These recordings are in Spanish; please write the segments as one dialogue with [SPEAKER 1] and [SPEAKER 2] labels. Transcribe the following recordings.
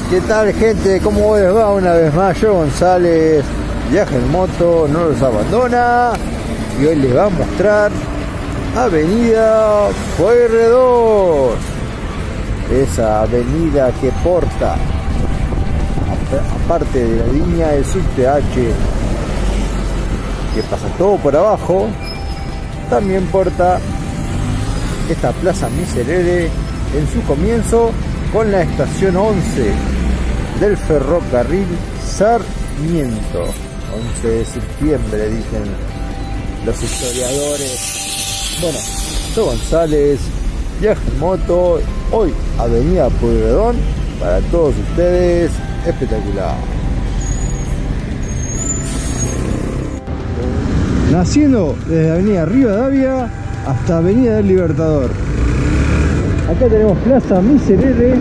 [SPEAKER 1] ¿Qué tal, gente? ¿Cómo les va? Una vez más, yo González, Viaje en Moto, no los abandona. Y hoy les va a mostrar Avenida Pueyrredón. Esa avenida que porta, aparte de la línea del subte H, que pasa todo por abajo, también porta esta Plaza Miserere en su comienzo con la estación 11 del ferrocarril Sarmiento. 11 de septiembre, dicen los historiadores. Bueno, soy González, Viaje en Moto, hoy Avenida Pueyrredón, para todos ustedes, espectacular. Naciendo desde Avenida Rivadavia hasta Avenida del Libertador. Acá tenemos Plaza Miserere,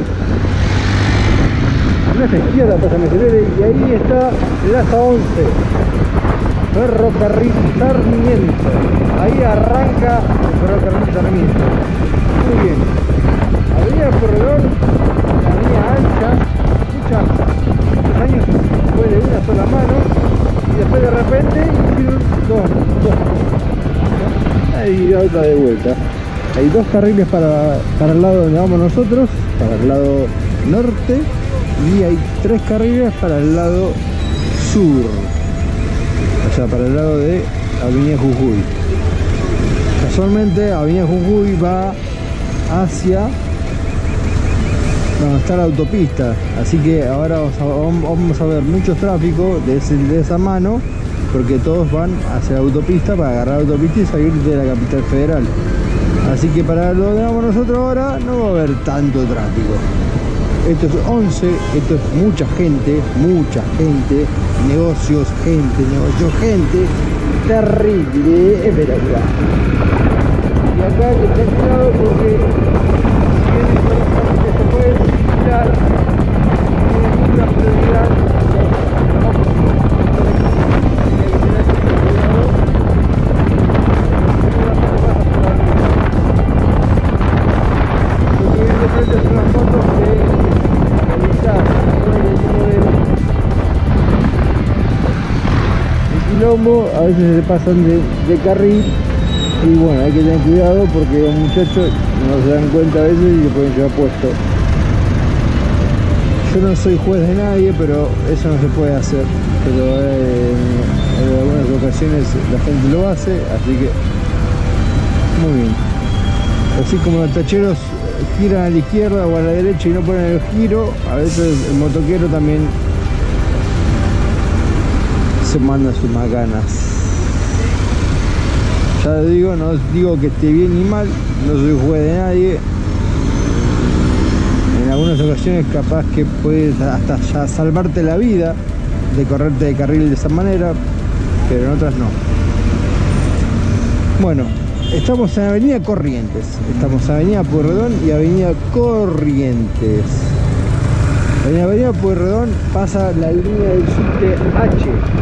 [SPEAKER 1] nuestra izquierda Plaza Miserere, y ahí está Plaza 11, ferrocarril Sarmiento. Ahí arranca el ferrocarril Sarmiento. Muy bien. Avenida Pueyrredón, la avenida ancha, muchos años fue de una sola mano, y después de repente hicieron dos. Ahí otra de vuelta. Hay dos carriles para el lado donde vamos nosotros, para el lado norte, y hay tres carriles para el lado sur, o sea, para el lado de Avenida Jujuy. Casualmente Avenida Jujuy va hacia donde está la autopista, así que ahora vamos a ver mucho tráfico de esa mano, porque todos van hacia la autopista para agarrar la autopista y salir de la capital federal. Así que para lo que vamos nosotros ahora no va a haber tanto tráfico. Esto es 11, esto es mucha gente, negocio, gente, terrible, espectacular. Y acá hay que tener cuidado porque se puede quitar una prioridad. A veces se pasan de carril y bueno, hay que tener cuidado porque los muchachos no se dan cuenta a veces y se pueden llevar puesto. Yo no soy juez de nadie, pero eso no se puede hacer, pero en algunas ocasiones la gente lo hace, así que muy bien. Así como los tacheros giran a la izquierda o a la derecha y no ponen el giro, a veces el motoquero también se manda sus macanas. Ya lo digo, no digo que esté bien ni mal, no soy juez de nadie. En algunas ocasiones capaz que puedes hasta ya salvarte la vida de correrte de carril de esa manera, pero en otras no. Bueno, estamos en Avenida Corrientes, estamos en Avenida Pueyrredón y Avenida Corrientes. En Avenida Pueyrredón pasa la línea del subte H.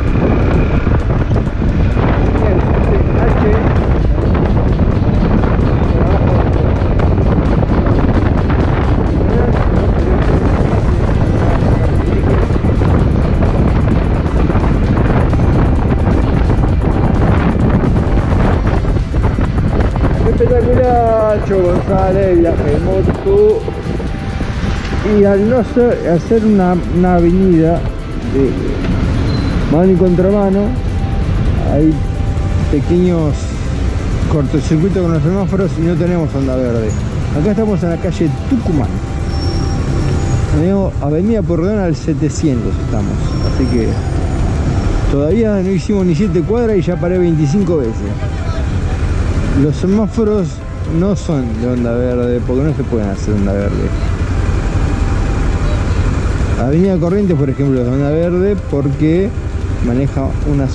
[SPEAKER 1] Espectacular, yo González, Viaje en Moto. Y al no hacer una avenida de mano y contramano, hay pequeños cortocircuitos con los semáforos y no tenemos onda verde. Acá estamos en la calle Tucumán, Avenida Pueyrredón al 700 estamos, así que todavía no hicimos ni 7 cuadras y ya paré 25 veces. Los semáforos no son de onda verde porque no se pueden hacer onda verde. Avenida Corrientes, por ejemplo, es onda verde porque maneja un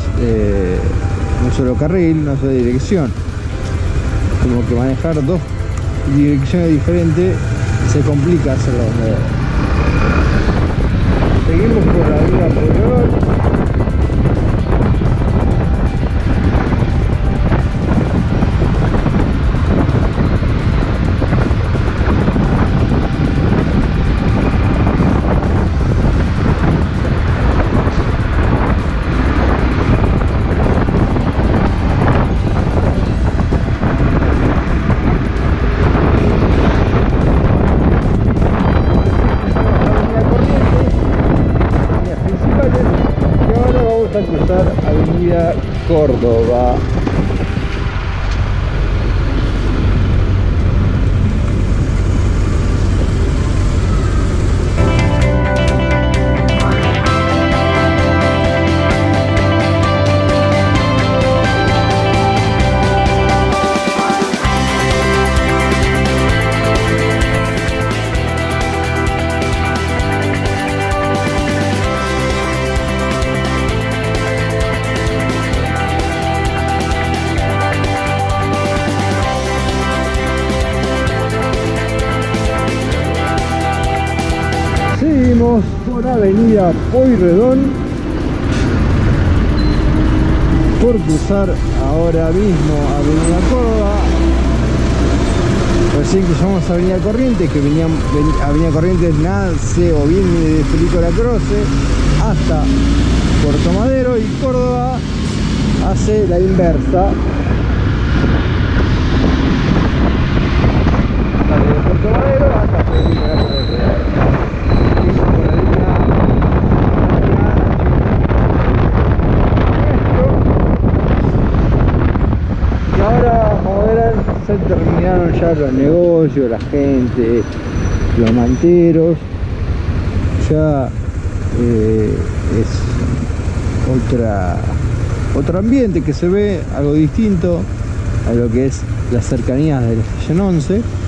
[SPEAKER 1] solo carril, una sola dirección. Como que manejar dos direcciones diferentes se complica hacerlo onda verde. Seguimos por la Avenida Pueyrredón. estar Avenida Córdoba. Seguimos por Avenida Pueyrredón por cruzar ahora mismo Avenida Córdoba. Recién cruzamos Avenida Corrientes, que Avenida Corrientes nace o viene de Federico Lacroze hasta Puerto Madero, y Córdoba hace la inversa. De Puerto Madero hasta Federico Lacroze. Y ahora, como verán, se terminaron ya los negocios, la gente, los manteros. Ya es otro ambiente que se ve, algo distinto a lo que es las cercanías de la estación 11.